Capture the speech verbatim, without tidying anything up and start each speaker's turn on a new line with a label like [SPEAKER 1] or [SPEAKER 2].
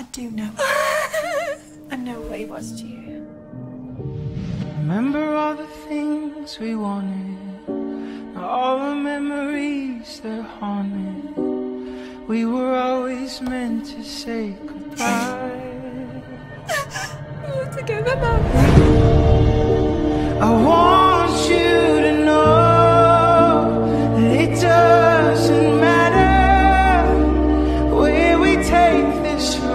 [SPEAKER 1] do know. I know what he was to you.
[SPEAKER 2] Remember all the things we wanted, all the memories that haunted. We were always meant to say goodbye.
[SPEAKER 1] We're together now.
[SPEAKER 2] I want you to know that it doesn't matter where we take this.